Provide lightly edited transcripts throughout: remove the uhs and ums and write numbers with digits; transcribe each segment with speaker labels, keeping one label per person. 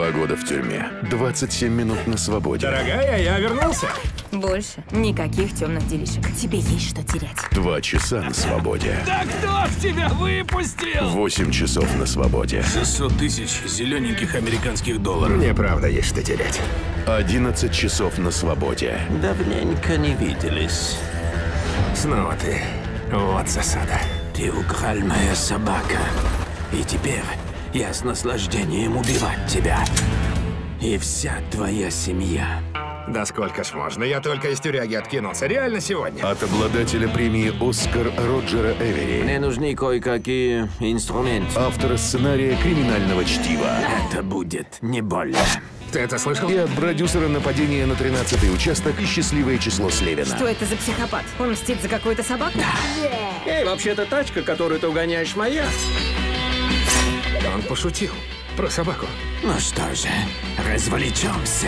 Speaker 1: 2 года в тюрьме, 27 минут на свободе.
Speaker 2: Дорогая, я вернулся.
Speaker 3: Больше никаких темных делишек. Тебе есть что терять.
Speaker 1: 2 часа на свободе.
Speaker 2: Да кто ж тебя выпустил?
Speaker 1: 8 часов на свободе.
Speaker 4: 600 тысяч зелененьких американских долларов.
Speaker 2: Мне правда есть что терять.
Speaker 1: 11 часов на свободе.
Speaker 4: Давненько не виделись.
Speaker 2: Снова ты. Вот засада.
Speaker 4: Ты украл моя собака. И теперь я с наслаждением убивать тебя. И вся твоя семья.
Speaker 2: Да сколько ж можно? Я только из тюряги откинулся. Реально сегодня.
Speaker 1: От обладателя премии «Оскар» Роджера Эвери.
Speaker 4: Мне нужны кое-какие инструменты.
Speaker 1: Автора сценария «Криминального чтива».
Speaker 4: Это будет не больно.
Speaker 2: Ты это слышал?
Speaker 1: И от продюсера «Нападения на 13-й участок» и «Счастливое число Слевина».
Speaker 3: Что это за психопат? Он мстит за какую-то собаку?
Speaker 5: Эй, вообще-то тачка, которую ты угоняешь, моя.
Speaker 2: Он пошутил. Про собаку.
Speaker 4: Ну что же, развлечемся.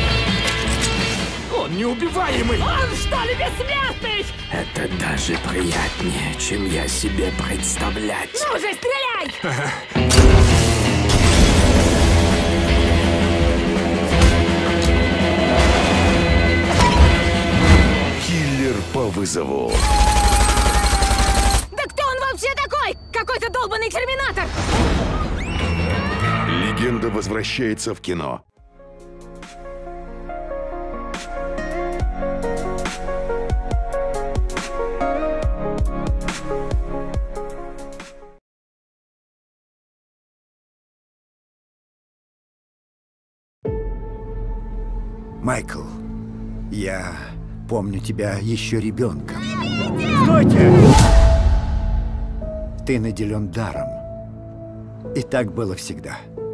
Speaker 2: Он неубиваемый!
Speaker 3: Он что ли бессмертный?
Speaker 4: Это даже приятнее, чем я себе представлять.
Speaker 3: Ну же, стреляй!
Speaker 1: Киллер по вызову.
Speaker 3: Да кто он вообще такой? Какой-то долбанный терминатор!
Speaker 1: Легенда возвращается в кино.
Speaker 6: Майкл, я помню тебя еще ребенком. Стойте! Ты наделен даром. И так было всегда.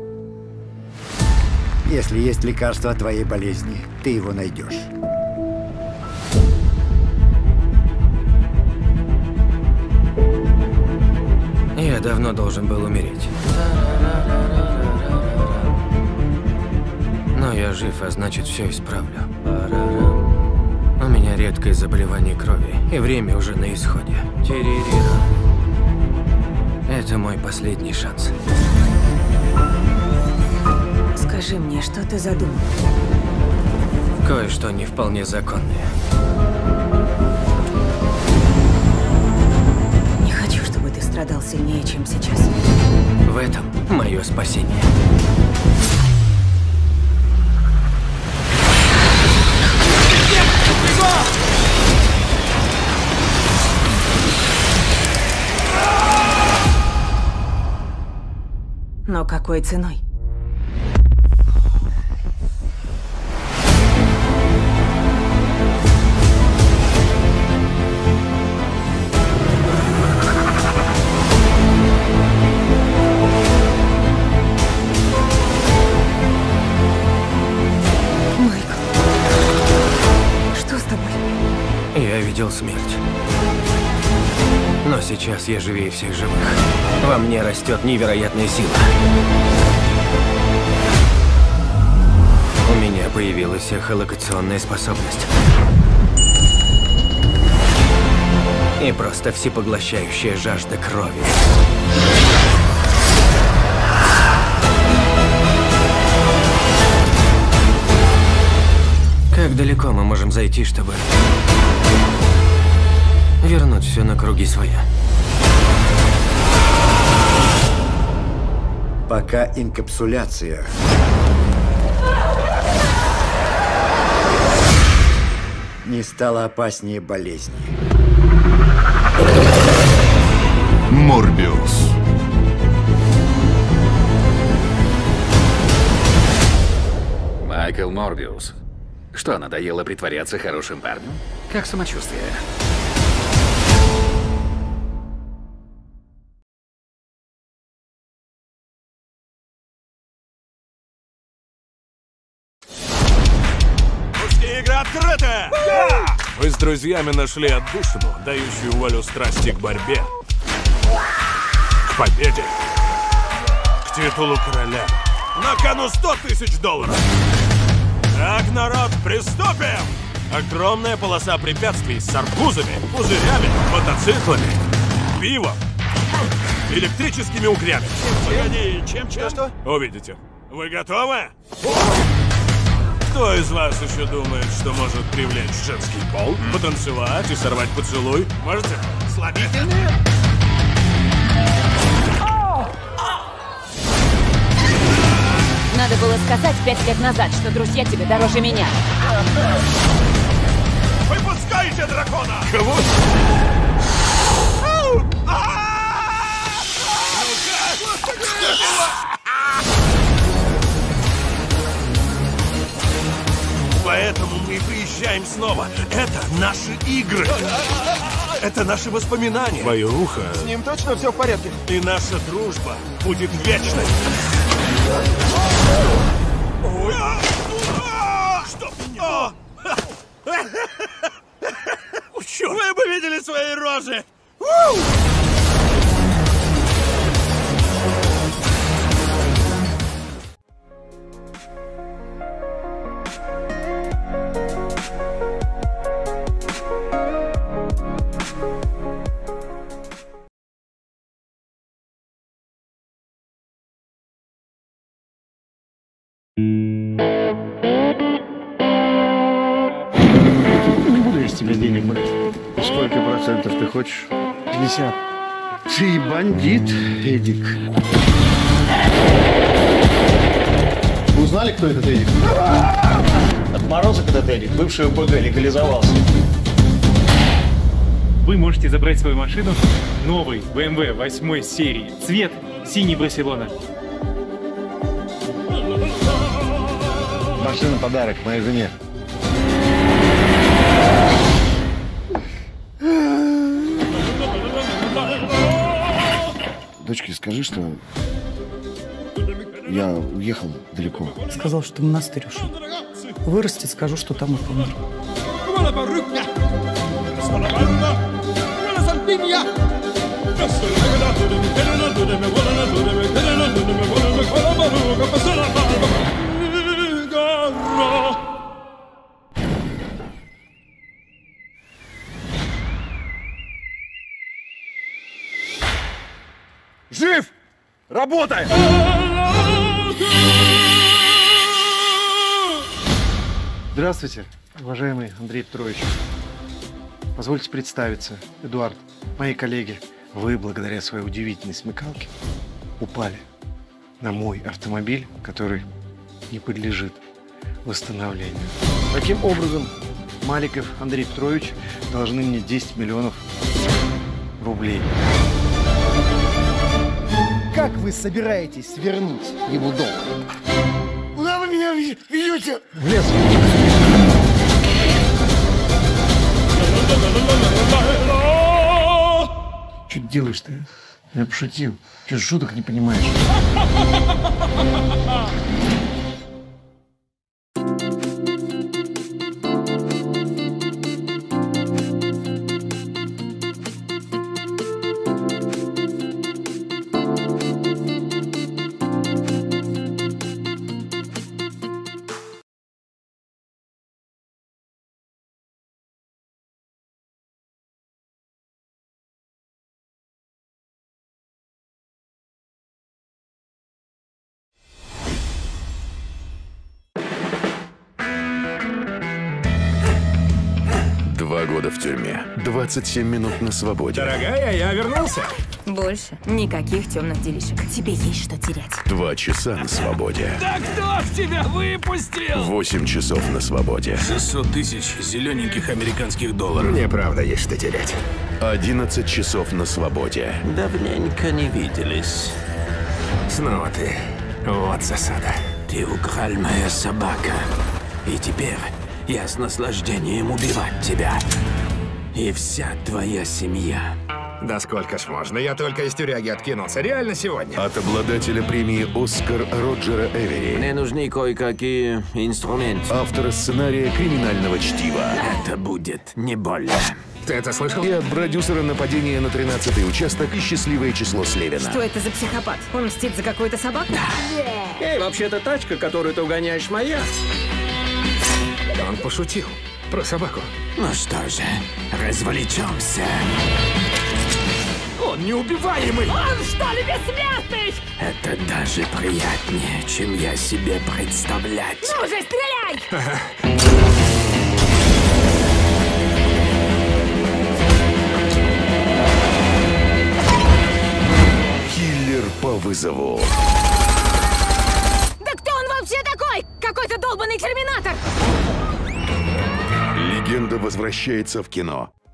Speaker 6: Если есть лекарство от твоей болезни, ты его найдешь.
Speaker 5: Я давно должен был умереть. Но я жив, а значит, все исправлю. У меня редкое заболевание крови, и время уже на исходе. Это мой последний шанс.
Speaker 3: Скажи мне, что ты задумал?
Speaker 5: Кое-что не вполне законное.
Speaker 3: Не хочу, чтобы ты страдал сильнее, чем сейчас.
Speaker 5: В этом мое спасение.
Speaker 3: Но какой ценой? Майкл, что с тобой?
Speaker 5: Я видел смерть. Но сейчас я живее всех живых. Во мне растет невероятная сила. У меня появилась эхолокационная способность. И просто всепоглощающая жажда крови. Как далеко мы можем зайти, чтобы вернуть все на круги своя?
Speaker 6: Пока инкапсуляция не стала опаснее болезни.
Speaker 1: Морбиус.
Speaker 7: Майкл Морбиус. Что, надоело притворяться хорошим парнем? Как самочувствие?
Speaker 8: Игра открыта! Мы с друзьями нашли отдушину, дающую волю страсти к борьбе, к победе, к титулу короля. На кону $100 000. Так, народ, приступим! Огромная полоса препятствий с арбузами, пузырями, мотоциклами, пивом, электрическими угрями. Погоди, чем? Что? Увидите. Вы готовы? Кто из вас еще думает, что может привлечь женский пол, потанцевать и сорвать поцелуй? Можете? Слабительные?
Speaker 3: Надо было сказать 5 лет назад, что друзья тебе дороже меня.
Speaker 8: Вы пускаете дракона! Кого? Поэтому мы приезжаем снова. Это наши игры. Это наши воспоминания. Твое ухо.
Speaker 6: С ним точно все в порядке?
Speaker 8: И наша дружба будет вечной. Что? Черт! Вы бы видели свои рожи!
Speaker 6: Не буду я с тебя денег брать. Сколько процентов ты хочешь? 50. Ты бандит, Эдик. Вы узнали, кто этот Эдик? Отморозок этот Эдик, бывший ОПГ, легализовался.
Speaker 9: Вы можете забрать свою машину, новый BMW 8 серии, цвет синий Барселона.
Speaker 6: Машина подарок моей жене. Дочке скажи, что я уехал далеко.
Speaker 10: Сказал, что в монастырь ушел. Вырастет, скажу, что там и помер.
Speaker 6: Жив! Работай! Здравствуйте, уважаемый Андрей Петрович. Позвольте представиться, Эдуард, мои коллеги. Вы, благодаря своей удивительной смекалке, упали на мой автомобиль, который не подлежит восстановлению. Таким образом, Маликов Андрей Петрович должны мне 10 миллионов рублей. Как вы собираетесь вернуть ему долг? Куда вы меня ведете? В лес. Что ты делаешь-то? Я пошутил. Что, шуток не понимаешь?
Speaker 1: Года в тюрьме, 27 минут на свободе.
Speaker 2: Дорогая, я вернулся.
Speaker 3: Больше никаких темных делишек. Тебе есть что терять.
Speaker 1: 2 часа на свободе.
Speaker 4: Да кто ж тебя выпустил?
Speaker 1: 8 часов на свободе.
Speaker 4: 600 тысяч зелененьких американских долларов.
Speaker 2: Мне правда есть что терять.
Speaker 1: 11 часов на свободе.
Speaker 4: Давненько не виделись.
Speaker 2: Снова ты. Вот засада.
Speaker 4: Ты украл моя собака. И теперь я с наслаждением убивать тебя. И вся твоя семья.
Speaker 2: Да сколько ж можно? Я только из тюряги откинулся. Реально сегодня.
Speaker 1: От обладателя премии «Оскар» Роджера Эвери.
Speaker 4: Мне нужны кое-какие инструменты.
Speaker 1: Автора сценария «Криминального чтива».
Speaker 4: Это будет не больно.
Speaker 2: Ты это слышал?
Speaker 1: И от продюсера «Нападения на 13-й участок» и «Счастливое число Слевина».
Speaker 3: Что это за психопат? Он мстит за какую-то собаку? Да.
Speaker 5: Эй, вообще-то тачка, которую ты угоняешь, моя.
Speaker 2: Он пошутил. Про собаку.
Speaker 4: Ну что же, развлечемся.
Speaker 8: Он неубиваемый!
Speaker 3: Он что ли бессмертный?
Speaker 4: Это Это даже приятнее, чем я себе представлять.
Speaker 3: Ну же, стреляй!
Speaker 1: Киллер по вызову.
Speaker 3: Да кто он вообще такой? Какой-то долбанный терминатор!
Speaker 1: Легенда возвращается в кино.